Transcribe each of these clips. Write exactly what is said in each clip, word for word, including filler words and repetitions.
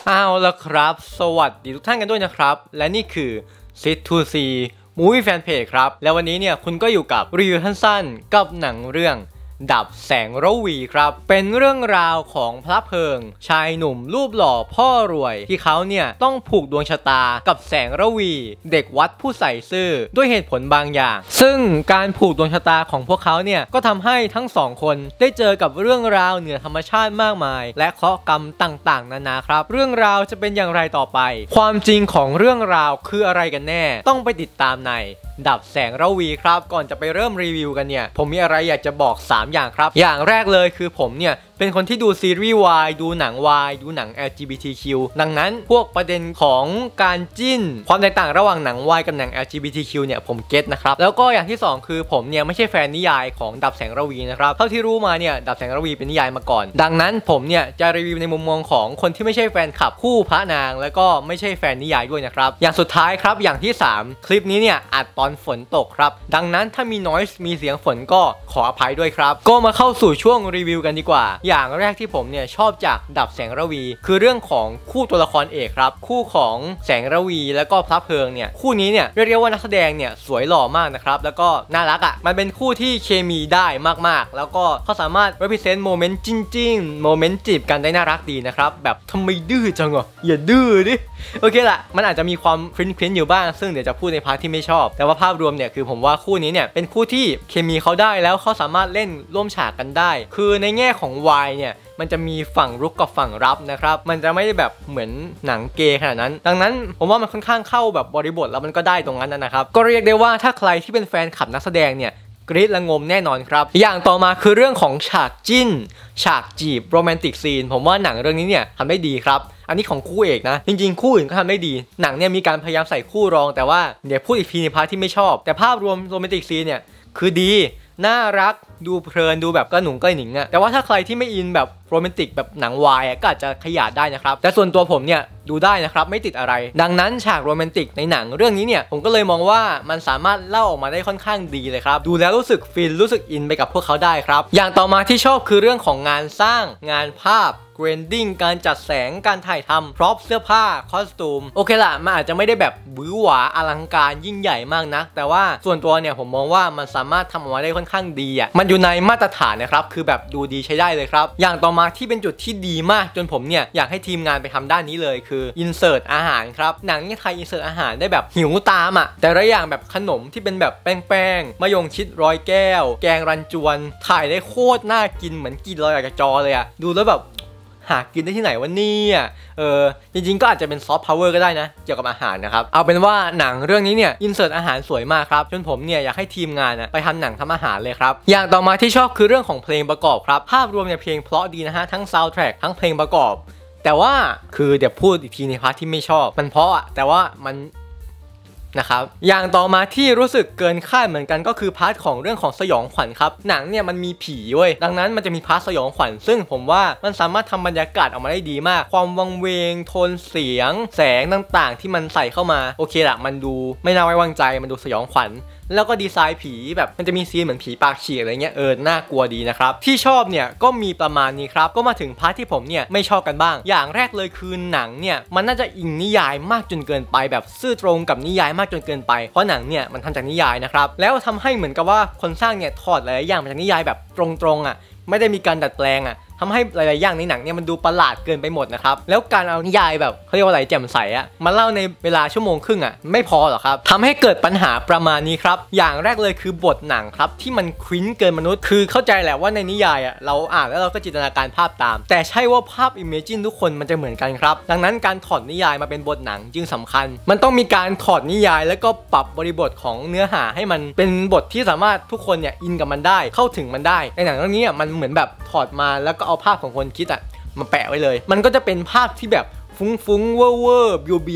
เอาละครับสวัสดีทุกท่านกันด้วยนะครับและนี่คือ ซิท ทู ซี Movie Fan Page ครับแล้ววันนี้เนี่ยคุณก็อยู่กับรีวิวสั้นๆกับหนังเรื่องดับแสงระวีครับเป็นเรื่องราวของพระเพลิงชายหนุ่มรูปหล่อพ่อรวยที่เขาเนี่ยต้องผูกดวงชะตากับแสงระวีเด็กวัดผู้ใส่ซื่อด้วยเหตุผลบางอย่างซึ่งการผูกดวงชะตาของพวกเขาเนี่ยก็ทำให้ทั้งสองคนได้เจอกับเรื่องราวเหนือธรรมชาติมากมายและเคราะห์กรรมต่างๆนานาครับเรื่องราวจะเป็นอย่างไรต่อไปความจริงของเรื่องราวคืออะไรกันแน่ต้องไปติดตามในดับแสงระวีครับก่อนจะไปเริ่มรีวิวกันเนี่ยผมมีอะไรอยากจะบอกสามอย่างครับอย่างแรกเลยคือผมเนี่ยเป็นคนที่ดูซีรีส์ วาย ดูหนัง วาย ดูหนัง แอล จี บี ที คิว ดังนั้นพวกประเด็นของการจิ้นความแตกต่างระหว่างหนัง วาย กับหนัง แอล จี บี ที คิว เนี่ยผมเก็ตนะครับแล้วก็อย่างที่สองคือผมเนี่ยไม่ใช่แฟนนิยายของดับแสงระวีนะครับเท่าที่รู้มาเนี่ยดับแสงระวีเป็นนิยายมาก่อนดังนั้นผมเนี่ยจะรีวิวในมุมมองของคนที่ไม่ใช่แฟนคลับคู่พระนางแล้วก็ไม่ใช่แฟนนิยายด้วยนะครับอย่างสุดท้ายครับอย่างที่สามคลิปนี้เนี่ยอัดตอนฝนตกครับดังนั้นถ้ามี noise มีเสียงฝนก็ขออภัยด้วยครับก็มาเข้าสู่ช่วงรีวิวกันดีกว่าอย่างแรกที่ผมเนี่ยชอบจากดับแสงระวีคือเรื่องของคู่ตัวละครเอกครับคู่ของแสงระวีแล้วก็พระเพลิงเนี่ยคู่นี้เนี่ยเรียกว่านักแสดงเนี่ยสวยหล่อมากนะครับแล้วก็น่ารักอ่ะมันเป็นคู่ที่เคมีได้มากๆแล้วก็เขาสามารถ represent โมเมนต์จิ้นๆโมเมนต์จีบกันได้น่ารักดีนะครับแบบทำไมดื้อจังอ่ะอย่าดื้อดิโอเคละมันอาจจะมีความคลิ้นๆอยู่บ้างซึ่งเดี๋ยวจะพูดในพาร์ทที่ไม่ชอบแต่ว่าภาพรวมเนี่ยคือผมว่าคู่นี้เนี่ยเป็นคู่ที่เคมีเขาได้แล้วเขาสามารถเล่นร่วมฉากกันได้คือในแง่ของ วาย เนี่ยมันจะมีฝั่งรุกกับฝั่งรับนะครับมันจะไม่ได้แบบเหมือนหนังเกย์ขนาดนั้นดังนั้นผมว่ามันค่อนข้างเข้าแบบบริบทแล้วมันก็ได้ตรงนั้นนะครับก็เรียกได้ว่าถ้าใครที่เป็นแฟนคลับนักแสดงเนี่ยกรี๊ดและงมแน่นอนครับอย่างต่อมาคือเรื่องของฉากจิ้นฉากจีบโรแมนติกซีนผมว่าหนังเรื่องนี้เนี่ยทำได้ดีครับอันนี้ของคู่เอกนะจริงๆคู่อื่นก็ทำได้ดีหนังเนี่ยมีการพยายามใส่คู่รองแต่ว่าเดี๋ยวพูดอีกทีในพาร์ทที่ไม่ชอบแต่ภาพรวมโรแมนติกซีนเนี่ยคือดีน่ารักดูเพลินดูแบบกระหนุ่งกระหนิงอะแต่ว่าถ้าใครที่ไม่อินแบบโรแมนติกแบบหนังวายก็อาจจะขยาดได้นะครับแต่ส่วนตัวผมเนี่ยดูได้นะครับไม่ติดอะไรดังนั้นฉากโรแมนติกในหนังเรื่องนี้เนี่ยผมก็เลยมองว่ามันสามารถเล่าออกมาได้ค่อนข้างดีเลยครับดูแล้วรู้สึกฟินรู้สึกอินไปกับพวกเขาได้ครับอย่างต่อมาที่ชอบคือเรื่องของงานสร้างงานภาพเกรนดิ้งการจัดแสงการถ่ายทำพร็อพเสื้อผ้าคอสตูมโอเคละมันอาจจะไม่ได้แบบหวือหวาอลังการยิ่งใหญ่มากนักแต่ว่าส่วนตัวเนี่ยผมมองว่ามันสามารถทำออกมาได้ค่อนข้างดีอ่ะมันอยู่ในมาตรฐานนะครับคือแบบดูดีใช้ได้เลยครับอย่างต่อมาที่เป็นจุดที่ดีมากจนผมเนี่ยอยากให้ทีมงานไปทำด้านนี้เลยคืออินเสิร์ตอาหารครับหนังนี่ไทยอินเสิร์ตอาหารได้แบบหิวตามอ่ะแต่ละอย่างแบบขนมที่เป็นแบบแป้งๆมะยงชิดร้อยแก้วแกงรันจวนถ่ายได้โคตรน่ากินเหมือนกินลอยจากจอเลยอ่ะดูแล้วแบบหากินได้ที่ไหนวะเนี่ยเออจริงๆก็อาจจะเป็นซอฟต์พาวเวอร์ก็ได้นะเกี่ยวกับอาหารนะครับเอาเป็นว่าหนังเรื่องนี้เนี่ยอินเสิร์ตอาหารสวยมากครับจนผมเนี่ยอยากให้ทีมงานนะไปทำหนังทำอาหารเลยครับอย่างต่อมาที่ชอบคือเรื่องของเพลงประกอบครับภาพรวมเนี่ยเพลงเพราะดีนะฮะทั้งซาวด์แทร็กทั้งเพลงประกอบแต่ว่าคือเดี๋ยวพูดอีกทีในพาร์ทที่ไม่ชอบมันเพราะอะแต่ว่ามันนะครับอย่างต่อมาที่รู้สึกเกินคาดเหมือนกันก็คือพาร์ทของเรื่องของสยองขวัญครับหนังเนี่ยมันมีผีเว้ยดังนั้นมันจะมีพาร์ทสยองขวัญซึ่งผมว่ามันสามารถทำบรรยากาศออกมาได้ดีมากความวังเวงโทนเสียงแสงต่างๆที่มันใส่เข้ามาโอเคละมันดูไม่น่าไว้วางใจมันดูสยองขวัญแล้วก็ดีไซน์ผีแบบมันจะมีซีนเหมือนผีปากฉีกอะไรเงี้ยเออน่ากลัวดีนะครับที่ชอบเนี่ยก็มีประมาณนี้ครับก็มาถึงพาร์ทที่ผมเนี่ยไม่ชอบกันบ้างอย่างแรกเลยคือหนังเนี่ยมันน่าจะอิงนิยายมากจนเกินไปแบบซื่อตรงกับนิยายมากจนเกินไปเพราะหนังเนี่ยมันทำจากนิยายนะครับแล้วทำให้เหมือนกับว่าคนสร้างเนี่ยถอดหลายอย่างมาจากนิยายแบบตรงๆอ่ะไม่ได้มีการดัดแปลงอ่ะทำให้หลายๆอย่างในหนังเนี่ยมันดูประหลาดเกินไปหมดนะครับแล้วการเอานิยายแบบเขาเรียกว่าอะไรแจ่มใสอะมาเล่าในเวลาชั่วโมงครึ่งอะไม่พอหรอครับทำให้เกิดปัญหาประมาณนี้ครับอย่างแรกเลยคือบทหนังครับที่มันคลิ้นเกินมนุษย์คือเข้าใจแหละว่าในนิยายอะเราอ่านแล้วเราก็จินตนาการภาพตามแต่ใช่ว่าภาพอิมเมจินทุกคนมันจะเหมือนกันครับดังนั้นการถอดนิยายมาเป็นบทหนังจึงสำคัญมันต้องมีการถอดนิยายแล้วก็ปรับบริบทของเนื้อหาให้มันเป็นบทที่สามารถทุกคนเนี่ยอินกับมันได้เข้าถึงมันได้ในหนังเรื่องนี้มันเหมือนแบบถอดมาแล้วก็เอาภาพของคนคิดอะมาแปะไว้เลยมันก็จะเป็นภาพที่แบบฟุ้งๆเว่อร์ๆเบียวๆอ่ะ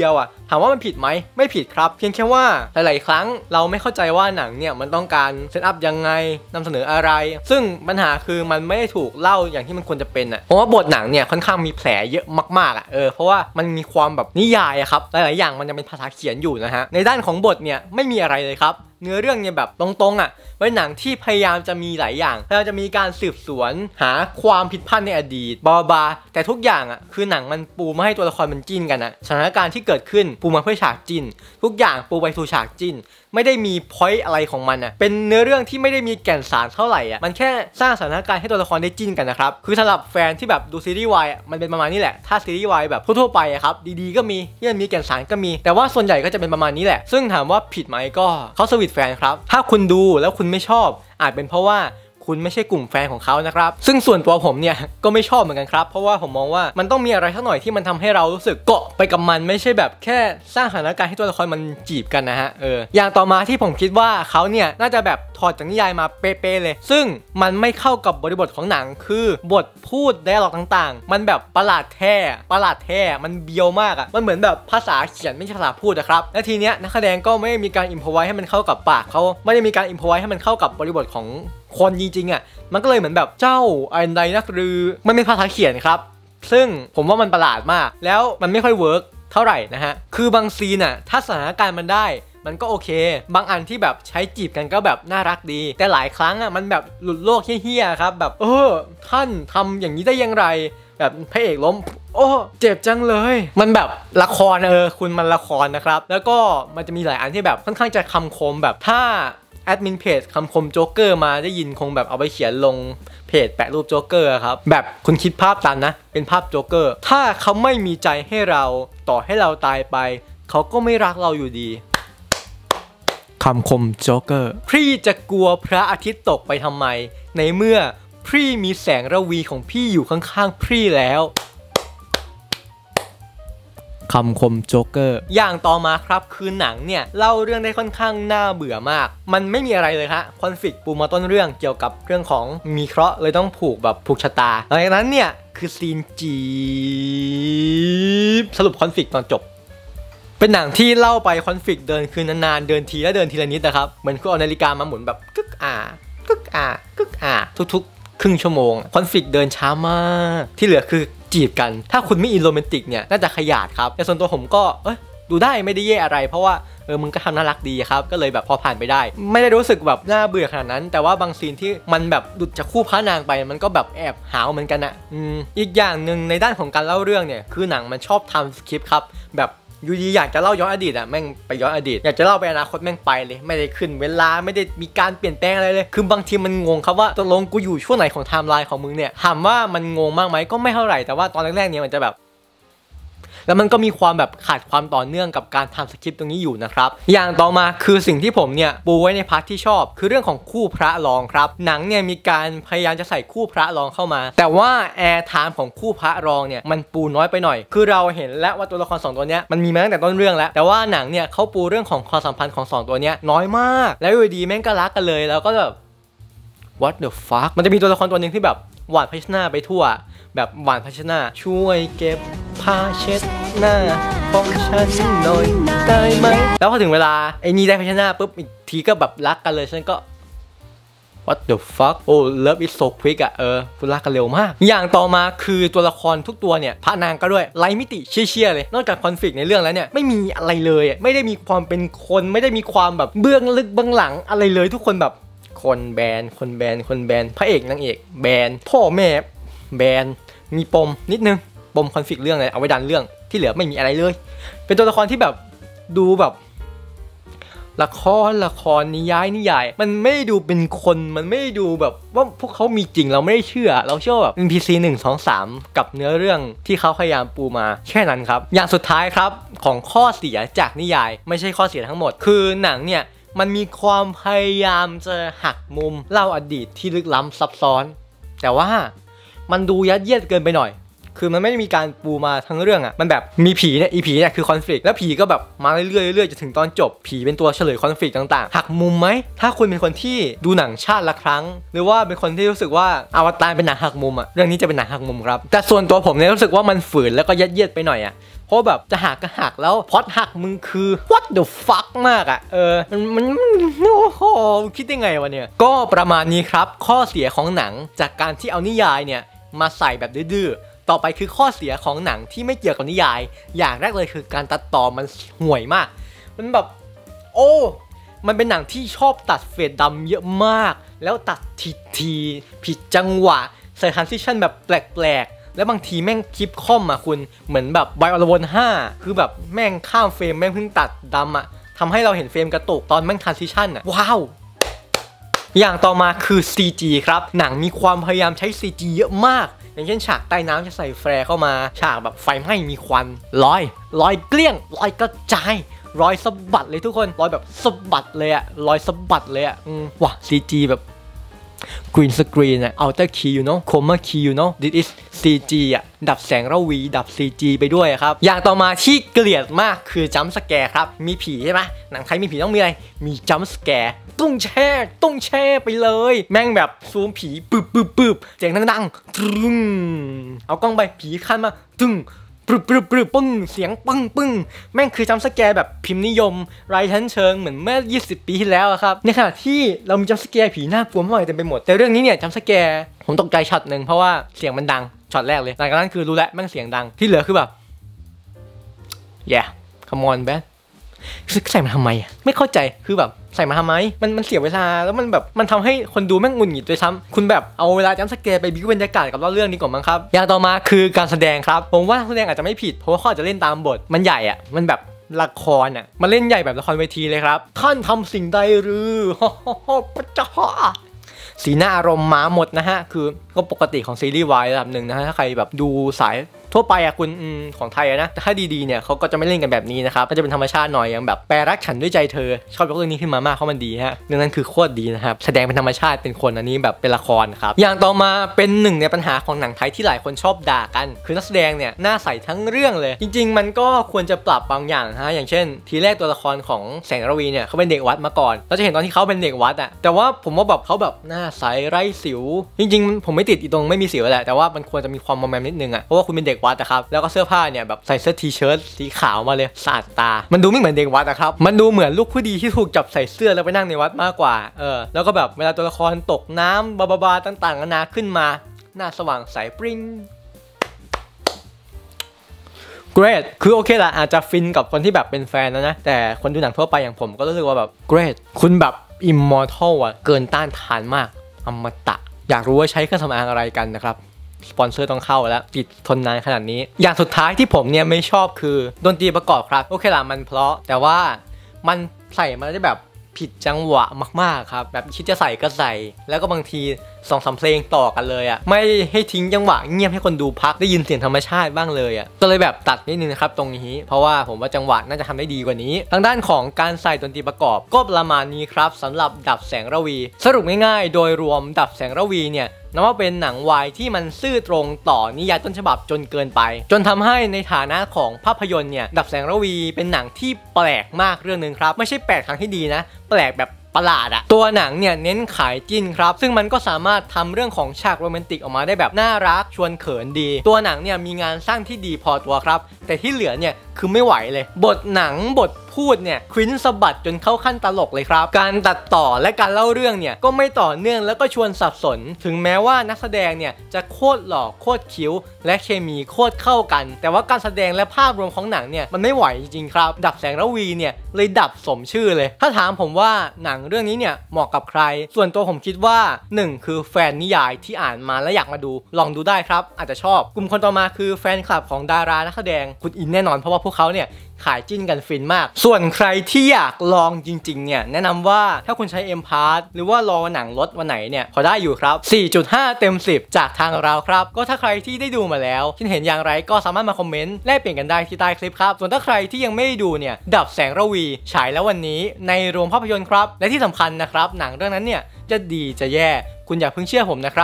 ถามว่ามันผิดไหมไม่ผิดครับเพียงแค่ว่าหลายๆครั้งเราไม่เข้าใจว่าหนังเนี่ยมันต้องการเซตอัพยังไงนำเสนออะไรซึ่งปัญหาคือมันไม่ได้ถูกเล่าอย่างที่มันควรจะเป็นอ่ะเพราะว่าบทหนังเนี่ยค่อนข้างมีแผลเยอะมากๆอ่ะเออเพราะว่ามันมีความแบบนิยายอะครับหลายๆอย่างมันยังเป็นภาษาเขียนอยู่นะฮะในด้านของบทเนี่ยไม่มีอะไรเลยครับเนื้อเรื่องเนี่ยแบบตรงๆอ่ะเป็นหนังที่พยายามจะมีหลายอย่างพยายามจะมีการสืบสวนหาความผิดพลาดในอดีตบาบาแต่ทุกอย่างอ่ะคือหนังมันปูมาให้ตัวละครมันจิ้นกันอ่ะสถานการณ์ที่เกิดขึ้นปูมาเพื่อฉากจิ้นทุกอย่างปูไปสู่ฉากจิ้นไม่ได้มีพอยต์อะไรของมันอ่ะเป็นเนื้อเรื่องที่ไม่ได้มีแก่นสารเท่าไหร่อ่ะมันแค่สร้างสถานการณ์ให้ตัวละครได้จิ้นกันนะครับคือสำหรับแฟนที่แบบดูซีรีส์วายมันเป็นประมาณนี้แหละถ้าซีรีส์วายแบบทั่วๆไปอ่ะครับดีๆก็มีที่มันมีแก่นสารก็มีแต่ว่าส่วนใหญ่ก็จะเป็นประมาณนี้แหละซึ่งถามว่าผิดไหมก็เขาสวิตแฟนครับถ้าคุณดูแล้วคุณไม่ชอบอาจเป็นเพราะว่าคุณไม่ใช่กลุ่มแฟนของเขานะครับซึ่งส่วนตัวผมเนี่ยก็ไม่ชอบเหมือนกันครับเพราะว่าผมมองว่ามันต้องมีอะไรสักหน่อยที่มันทำให้เรารู้สึกเกาะไปกับมันไม่ใช่แบบแค่สร้างสถานการณ์ให้ตัวละครมันจีบกันนะฮะเอออย่างต่อมาที่ผมคิดว่าเขาเนี่ยน่าจะแบบถอดจากนิยายมาเป๊ะๆเลยซึ่งมันไม่เข้ากับบริบทของหนังคือบทพูดไดอะล็อกต่างๆมันแบบประหลาดแท้ประหลาดแท้มันเบียวมากอ่ะมันเหมือนแบบภาษาเขียนไม่ใช่ภาษาพูดนะครับและทีเนี้ยนักแสดงก็ไม่ได้มีการอิมพอไว้ให้มันเข้ากับปากเขาไม่ได้มีการอิมพอไว้ให้มันเข้ากับบริบทของคนจริงๆอ่ะมันก็เลยเหมือนแบบเจ้าอันใดนักรือมันเป็นภาษาเขียนครับซึ่งผมว่ามันประหลาดมากแล้วมันไม่ค่อยเวิร์กเท่าไหร่นะฮะคือบางซีนอ่ะถ้าสถานการณ์มันได้มันก็โอเคบางอันที่แบบใช้จีบกันก็แบบน่ารักดีแต่หลายครั้งอ่ะมันแบบหลุดโลกเฮี้ยๆครับแบบเออท่านทำอย่างนี้ได้ยังไงแบบพระเอกล้มโอ้เจ็บจังเลยมันแบบละครเออคุณมันละครนะครับแล้วก็มันจะมีหลายอันที่แบบค่อนข้างจะคำคมแบบถ้าแอดมินเพจคำคมโจ๊กเกอร์มาได้ยินคงแบบเอาไปเขียนลงเพจแปะรูปโจ๊กเกอร์ครับแบบคุณคิดภาพตามนะเป็นภาพโจ๊กเกอร์ถ้าเขาไม่มีใจให้เราต่อให้เราตายไปเขาก็ไม่รักเราอยู่ดีคำคมโจ๊กเกอร์พี่จะกลัวพระอาทิตย์ตกไปทำไมในเมื่อพี่มีแสงระวีของพี่อยู่ข้างๆพี่แล้วคำคมโจ๊กเกอร์อย่างต่อมาครับคือหนังเนี่ยเล่าเรื่องได้ค่อนข้างน่าเบื่อมากมันไม่มีอะไรเลยฮะคอนฟลิกต์ปูมาต้นเรื่องเกี่ยวกับเรื่องของมีเคราะห์เลยต้องผูกแบบผูกชะตาหลังจากนั้นเนี่ยคือซีนจีบสรุปคอนฟลิกต์ตอนจบเป็นหนังที่เล่าไปคอนฟลิกต์เดินคืนนานๆเดินทีและเดินทีละนิดนะครับเหมือนคุณเอานาฬิกามาหมุนแบบกึกอ่ากึกอ่ากึกอ่าทุกๆครึ่งชั่วโมงคอนฟลิกต์เดินช้ามากที่เหลือคือจีบกันถ้าคุณไม่อินโรแมนติกเนี่ยน่าจะขยาดครับแต่ส่วนตัวผมก็เอ้ยดูได้ไม่ได้แย่อะไรเพราะว่าเออมึงก็ทำน่ารักดีครับก็เลยแบบพอผ่านไปได้ไม่ได้รู้สึกแบบน่าเบื่อขนาดนั้นแต่ว่าบางซีนที่มันแบบหลุดจากคู่พระนางไปมันก็แบบแอบหาวเหมือนกันนะอืมอีกอย่างหนึ่งในด้านของการเล่าเรื่องเนี่ยคือหนังมันชอบทำสคริปต์ครับแบบอยู่ดีอยากจะเล่าย้อนอดีตอะแม่งไปย้อนอดีตอยากจะเล่าไปอนาคตแม่งไปเลยไม่ได้ขึ้นเวลาไม่ได้มีการเปลี่ยนแปลงอะไรเลยคือบางทีมันงงครับว่าตกลงกูอยู่ช่วงไหนของไทม์ไลน์ของมึงเนี่ยถามว่ามันงงมากไหมก็ไม่เท่าไหร่แต่ว่าตอนแรกๆเนี่ยมันจะแบบแล้วมันก็มีความแบบขาดความต่อเนื่องกับการทำสคริปต์ตรงนี้อยู่นะครับอย่างต่อมาคือสิ่งที่ผมเนี่ยปูไว้ในพาร์ทที่ชอบคือเรื่องของคู่พระรองครับหนังเนี่ยมีการพยายามจะใส่คู่พระรองเข้ามาแต่ว่าแอร์ไทม์ของคู่พระรองเนี่ยมันปูน้อยไปหน่อยคือเราเห็นแล้วว่าตัวละครสองตัวเนี้ยมันมีมาตั้งแต่ต้นเรื่องแล้วแต่ว่าหนังเนี่ยเขาปูเรื่องของความสัมพันธ์ของสองตัวเนี้ยน้อยมากแล้วอยู่ดีแม่งก็รักกันเลยแล้วก็แบบ what the fuck มันจะมีตัวละครตัวนึงที่แบบหวานพัชนาไปทั่วแบบหวานพัชนาช่วยเก็บผ้าเช็ดหน้าของฉันหน่อยได้ไหมแล้วพอถึงเวลาไอ้นี่ได้พัชนาปุ๊บอีกทีก็แบบรักกันเลยฉันก็ what the fuck โอ้ love is so quick อะเออคุณรักกันเร็วมากอย่างต่อมาคือตัวละครทุกตัวเนี่ยพระนางก็ด้วยไร้มิติเชี่ยๆเลยนอกจากคอนฟลิกต์ในเรื่องแล้วเนี่ยไม่มีอะไรเลยไม่ได้มีความเป็นคนไม่ได้มีความแบบเบื้องลึกเบื้องหลังอะไรเลยทุกคนแบบคนแบนคนแบนคนแบนพระเอกนางเอกแบนพ่อแม่แบนมีปมนิดนึงปมคอนฟลิกต์เรื่องอะไรเอาไว้ดันเรื่องที่เหลือไม่มีอะไรเลยเป็นตัวละครที่แบบดูแบบละครละครนิยายนิยายมันไม่ดูเป็นคนมันไม่ดูแบบว่าพวกเขามีจริงเราไม่ได้เชื่อเราเชื่อแบบ เอ็น พี ซี หนึ่ง สอง สามกับเนื้อเรื่องที่เขาพยายามปูมาแค่นั้นครับอย่างสุดท้ายครับของข้อเสียจากนิยายไม่ใช่ข้อเสียทั้งหมดคือหนังเนี่ยมันมีความพยายามจะหักมุมเล่าอดีตที่ลึกล้ำซับซ้อนแต่ว่ามันดูยัดเยียดเกินไปหน่อยคือมันไม่ได้มีการปูมาทั้งเรื่องอ่ะมันแบบมีผีเนี่ยอีผีเนี่ยคือคอนฟ lict แล้วผีก็แบบมาเรื่อยๆเรื่อยๆจะถึงตอนจบผีเป็นตัวเฉลยคอนฟ lict ต่างๆหักมุมไหมถ้าคุณเป็นคนที่ดูหนังชาติละครั้งหรือว่าเป็นคนที่รู้สึกว่าอวตารเป็นหนังหักมุมอ่ะเรื่องนี้จะเป็นหนังหักมุมครับแต่ส่วนตัวผมเนี่ยรู้สึกว่ามันฝืนแล้วก็ยัดเยียดไปหน่อยอ่ะเพราะแบบจะหักก็หักแล้วพล็อตหักมึงคือ what the fuck มากอ่ะเออมันมันโอ้โหคิดได้ไงวะเนี่ยก็ประมาณนี้ครับข้อเสียของหนังจากการที่เอานิยายเนี่ยมาใส่แบบดื้อๆต่อไปคือข้อเสียของหนังที่ไม่เกี่ยวกับนิยายอย่างแรกเลยคือการตัดต่อมันห่วยมากมันแบบโอ้มันเป็นหนังที่ชอบตัดเฟดดำเยอะมากแล้วตัดทีทีผิดจังหวะใส่ทรานซิชันแบบแปลกๆแล้วบางทีแม่งคลิปคอมอ่ะคุณเหมือนแบบไบโอลวนห้าคือแบบแม่งข้ามเฟรมแม่งเพิ่งตัดดำอ่ะทำให้เราเห็นเฟรมกระตุกตอนแม่งทรานซิชันอ่ะว้าวอย่างต่อมาคือ ซี จี ครับหนังมีความพยายามใช้ ซี จี เยอะมากอย่างเช่นฉากใต้น้ำจะใส่แฟร์เข้ามาฉากแบบไฟไหม้มีควันลอยลอยเกลี้ยงลอยกระจายรอยสะบัดเลยทุกคนรอยแบบสะบัดเลยอะรอยสะบัดเลยอะอืมว่ะ ซี จี แบบ green screen อะ outer key you know chroma key you know this is ซี จี อะดับแสงระวีดับ ซี จี ไปด้วยครับอย่างต่อมาที่เกลียดมากคือ jump scare ครับมีผีใช่ไหมหนังไทยมีผีต้องมีอะไรมี jump scare ตุ้งแช่ตุ้งแช่ไปเลยแม่งแบบซูมผีปึ๊บปึ๊บปึ๊บเสียงดังๆตึ้งเอากล้องไปผีคันมาตึ้งปรึบปรึบปรึบปึ้งเสียงปึ้งปึ้งแม่งคือจัมป์สแกร์แบบพิมพ์นิยมไร้ชั้นเชิงเหมือนเมื่อยี่สิบปีที่แล้วครับในขณะที่เรามีจัมป์สแกร์ผีน่ากลัวมากเต็มไปหมดแต่เรื่องนี้เนี่ยจัมป์สแกร์ผมตกใจช็อตหนึ่งเพราะว่าเสียงมันดังช็อตแรกเลยหลังจากนั้นคือรู้แล้วแม่งเสียงดังที่เหลือคือแบบ yeah come on man ใส่มาทำไมไม่เข้าใจคือแบบใส่มาทำไมมันมันเสียเวลาแล้วมันแบบมันทำให้คนดูแม่งหงุดหงิดด้วยซ้ำคุณแบบเอาเวลาจัมป์สแกร์ไปบิ๊กบรรยากาศกับเล่าเรื่องนี้ก่อนมั้งครับอย่างต่อมาคือการแสดงครับผมว่าแสดงอาจจะไม่ผิดเพราะว่าเขาอาจจะเล่นตามบทมันใหญ่อะมันแบบละครอ่ะมันเล่นใหญ่แบบละครเวทีเลยครับท่านทำสิ่งใดหรือพระเจ้าสีหน้าอารมณ์มาหมดนะฮะคือก็ปกติของซีรีส์วายระดับหนึ่งนะฮะถ้าใครแบบดูสายทั่วไปอะคุณของไทยนะแต่ถ้าดีๆเนี่ยเขาก็จะไม่เล่นกันแบบนี้นะครับมันจะเป็นธรรมชาติหน่อยอย่างแบบแปรรักฉันด้วยใจเธอชอบยกเรื่องนี้ขึ้นมามากเพราะมันดีฮะเรื่องนั้นคือโคตรดีนะครับแสดงเป็นธรรมชาติเป็นคนอันนี้แบบเป็นละครครับอย่างต่อมาเป็นหนึ่งในปัญหาของหนังไทยที่หลายคนชอบด่ากันคือนักแสดงเนี่ยหน้าใสทั้งเรื่องเลยจริงๆมันก็ควรจะปรับบางอย่างฮะอย่างเช่นทีแรกตัวละครของแสงระวีเนี่ยเขาเป็นเด็กวัดมาก่อนเราจะเห็นตอนที่เขาเป็นเด็กวัดอะแต่ว่าผมว่าแบบเขาแบบหน้าใสไร้สิวจริงๆผมไม่ติดอีตรงไม่มีสิวแหละแต่ว่ามันควรจะมีความมอมแมมนิดนึงอะเพราะว่าคุณเป็นเด็กวัดนะครับแล้วก็เสื้อผ้าเนี่ยแบบใส่เสื้อทีเชิ้ตสีขาวมาเลยสะอาดตามันดูไม่เหมือนเด็กวัดนะครับมันดูเหมือนลูกผู้ดีที่ถูกจับใส่เสื้อแล้วไปนั่งในวัดมากกว่าเออแล้วก็แบบเวลาตัวละครตกน้ำบาบาบาต่างๆนานาขึ้นมาหน้าสว่างใสปริ้งเกรดคือโอเคละอาจจะฟินกับคนที่แบบเป็นแฟนนะนะแต่คนดูหนังทั่วไปอย่างผมก็รู้สึกว่าแบบเกรดคุณแบบอิมมอร์ทัลอะเกินต้านทานมากอมตะอยากรู้ว่าใช้เครื่องสำอางอะไรกันนะครับสปอนเซอร์ต้องเข้าแล้วติดทนนานขนาดนี้อย่างสุดท้ายที่ผมเนี่ยไม่ชอบคือดนตรีประกอบครับโอเคละมันเพราะแต่ว่ามันใส่มาได้แบบผิดจังหวะมากๆครับแบบคิดจะใส่ก็ใส่แล้วก็บางทีสองสามเพลงต่อกันเลยอ่ะไม่ให้ทิ้งจังหวะเงียบให้คนดูพักได้ยินเสียงธรรมชาติบ้างเลยอ่ะก็เลยแบบตัดนิดนึงนะครับตรงนี้เพราะว่าผมว่าจังหวะน่าจะทำได้ดีกว่านี้ทางด้านของการใส่ดนตรีประกอบก็ประมาณนี้ครับสำหรับดับแสงระวีสรุปง่ายๆโดยรวมดับแสงระวีเนี่ยนับว่าเป็นหนังวายที่มันซื่อตรงต่อนิยายต้นฉบับจนเกินไปจนทำให้ในฐานะของภาพยนตร์เนี่ยดับแสงระวีเป็นหนังที่แปลกมากเรื่องนึงครับไม่ใช่แปลกทางที่ดีนะแปลกแบบประหลาดอะตัวหนังเนี่ยเน้นขายจิ้นครับซึ่งมันก็สามารถทำเรื่องของฉากโรแมนติกออกมาได้แบบน่ารักชวนเขินดีตัวหนังเนี่ยมีงานสร้างที่ดีพอตัวครับแต่ที่เหลือเนี่ยคือไม่ไหวเลยบทหนังบทพูดเนี่ยควินสะบัดจนเข้าขั้นตลกเลยครับการตัดต่อและการเล่าเรื่องเนี่ยก็ไม่ต่อเนื่องแล้วก็ชวนสับสนถึงแม้ว่านักแสดงเนี่ยจะโคตรหล่อโคตรคิ้วและเคมีโคตรเข้ากันแต่ว่าการแสดงและภาพรวมของหนังเนี่ยมันไม่ไหวจริงๆครับดับแสงระวีเนี่ยเลยดับสมชื่อเลยถ้าถามผมว่าหนังเรื่องนี้เนี่ยเหมาะกับใครส่วนตัวผมคิดว่าหนึ่งคือแฟนนิยายที่อ่านมาแล้วอยากมาดูลองดูได้ครับอาจจะชอบกลุ่มคนต่อมาคือแฟนคลับของดารานักแสดงคุณอินแน่นอนเพราะว่าพวกเขาเนี่ยขายจิ้นกันฟินมากส่วนใครที่อยากลองจริงๆเนี่ยแนะนำว่าถ้าคุณใช้ เอ็ม พาส หรือว่ารอหนังลดวันไหนเนี่ยพอได้อยู่ครับ สี่จุดห้า เต็มสิบจากทางเราครับก็ถ้าใครที่ได้ดูมาแล้วคิดเห็นอย่างไรก็สามารถมาคอมเมนต์แลกเปลี่ยนกันได้ที่ใต้คลิปครับส่วนถ้าใครที่ยังไม่ได้ดูเนี่ยดับแสงระวีฉายแล้ววันนี้ในโรงภาพยนตร์ครับและที่สำคัญนะครับหนังเรื่องนั้นเนี่ยจะดีจะแย่คุณอย่าเพิ่งเชื่อผมนะครับ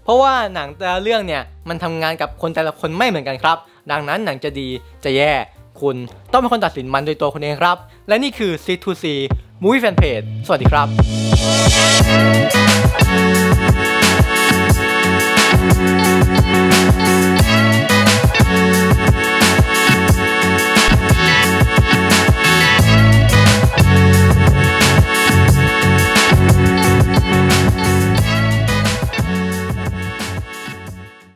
เพราะว่าหนังแต่ละเรื่องเนี่ยมันทำงานกับคนแต่ละคนไม่เหมือนกันครับดังนั้นหนังจะดีจะแย่คุณต้องเป็นคนตัดสินมันโดยตัวคุณเองครับและนี่คือ ซี ทู ซี Movie Fan Page สวัสดีครับ